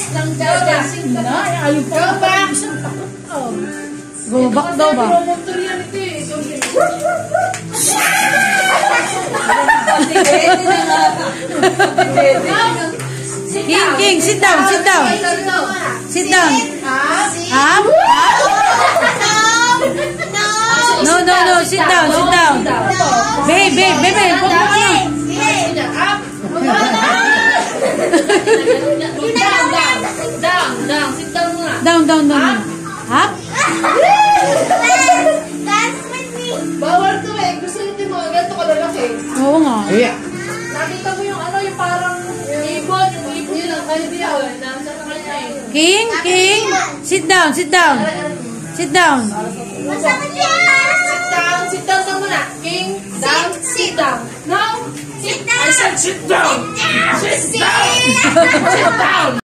Nang dadasin na. Ayaw pa. Go back. Go back daw ba? Promotor yan ito eh. King, sit down, sit down. Sit down. Up. No, sit down, sit down. Babe. Huwag mo ano. Down. Sit down muna. Down. Up. Bawal to eh. Gusto nyo yung mga ganito kalalaki. Oo nga. Nakita mo yung ano, yung parang ibon. Yun ang idea. Nasa sa kanya eh. King. Sit down. Sit down na muna. King, down, sit down. No? Sit down. I said sit down. Sit down.